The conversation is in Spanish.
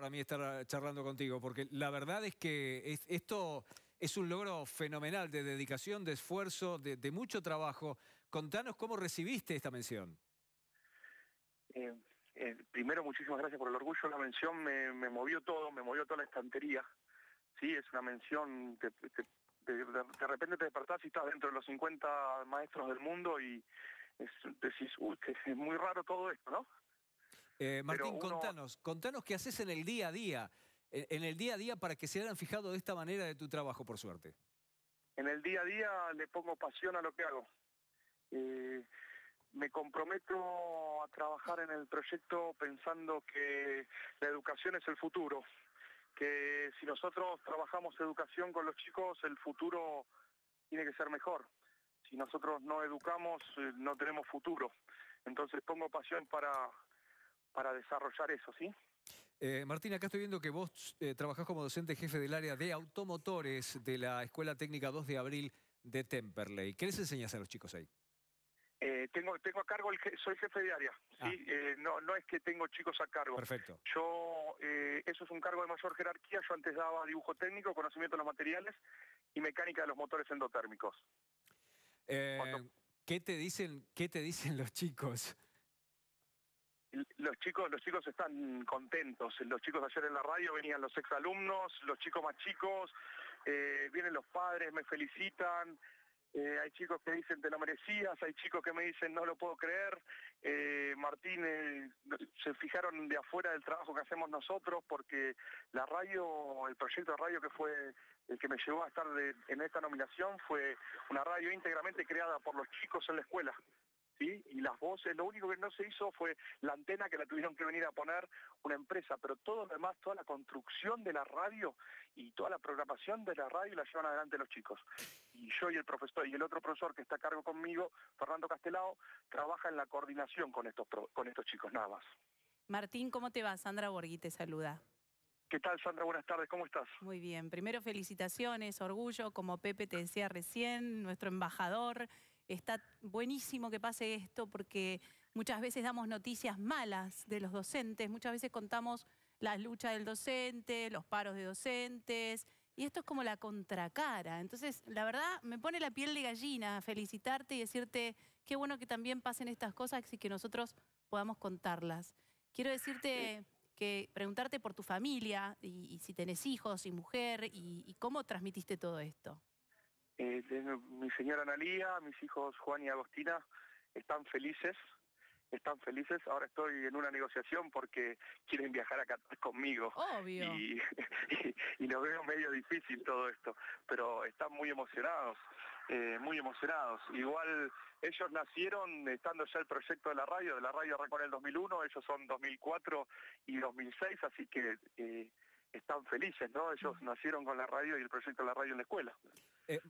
para mí estar charlando contigo, porque la verdad es que esto es un logro fenomenal de dedicación, de esfuerzo, de mucho trabajo. Contanos cómo recibiste esta mención. Primero, muchísimas gracias por el orgullo. La mención me movió todo, me movió toda la estantería. Sí, es una mención que de repente te despertás y estás dentro de los 50 maestros del mundo y decís, que es muy raro todo esto, ¿no? Martín, contanos qué haces en el día a día, en el día a día para que se hayan fijado de esta manera de tu trabajo, por suerte. En el día a día le pongo pasión a lo que hago. Me comprometo a trabajar en el proyecto pensando que la educación es el futuro, que si nosotros trabajamos educación con los chicos, el futuro tiene que ser mejor. Si nosotros no educamos, no tenemos futuro. Entonces pongo pasión para desarrollar eso, ¿sí? Martín, acá estoy viendo que vos trabajás como docente jefe del área de automotores de la Escuela Técnica 2 de Abril de Temperley. ¿Qué les enseñás a los chicos ahí? Tengo a cargo, soy jefe de área, ¿sí? No es que tengo chicos a cargo. Perfecto. Eso es un cargo de mayor jerarquía. Yo antes daba dibujo técnico, conocimiento de los materiales y mecánica de los motores endotérmicos. ¿Qué te dicen los chicos? Los chicos están contentos. Los chicos ayer en la radio venían los exalumnos, los chicos más chicos, vienen los padres, me felicitan. Hay chicos que dicen te lo merecías, hay chicos que me dicen no lo puedo creer. Martín, se fijaron de afuera del trabajo que hacemos nosotros porque la radio, el proyecto de radio que fue el que me llevó a estar en esta nominación fue una radio íntegramente creada por los chicos en la escuela. ¿Sí? Y las voces, lo único que no se hizo fue la antena que la tuvieron que venir a poner una empresa, pero todo lo demás, toda la construcción de la radio y toda la programación de la radio la llevan adelante los chicos. Y yo y el profesor y el otro profesor que está a cargo conmigo, Fernando Castelao, trabaja en la coordinación con estos chicos, nada más. Martín, ¿cómo te va? Sandra Borghi te saluda. ¿Qué tal, Sandra? Buenas tardes, ¿cómo estás? Muy bien. Primero, felicitaciones, orgullo, como Pepe te decía recién, nuestro embajador. Está buenísimo que pase esto porque muchas veces damos noticias malas de los docentes, muchas veces contamos la lucha del docente, los paros de docentes, y esto es como la contracara. Entonces, la verdad, me pone la piel de gallina felicitarte y decirte qué bueno que también pasen estas cosas y que nosotros podamos contarlas. Quiero decirte preguntarte por tu familia y si tenés hijos y mujer y cómo transmitiste todo esto. Mi señora Analía, mis hijos Juan y Agostina están felices. Ahora estoy en una negociación porque quieren viajar a Qatar conmigo. Obvio. Y lo veo medio difícil todo esto, pero están muy emocionados, muy emocionados. Igual ellos nacieron estando ya el proyecto de la radio arrancó en el 2001, ellos son 2004 y 2006, así que están felices, ¿no? Ellos nacieron con la radio y el proyecto de la radio en la escuela.